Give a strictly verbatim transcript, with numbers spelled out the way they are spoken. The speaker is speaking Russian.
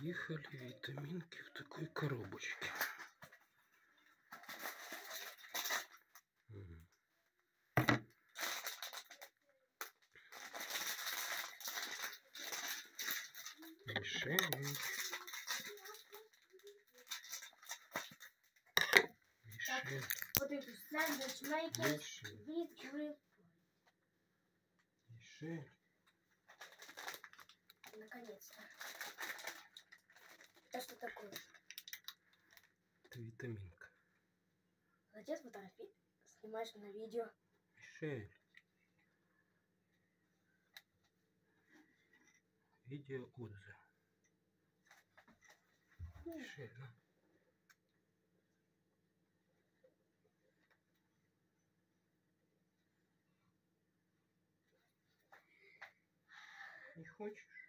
Приехали витаминки в такой коробочке. Мишель. Мишель. Мишель. Мишель. Наконец-то. Это что такое? Это витаминка. Молодец, фотографии. Снимаешь на видео. Мишель. Видео отзыв. Мишель, ну. Не хочешь?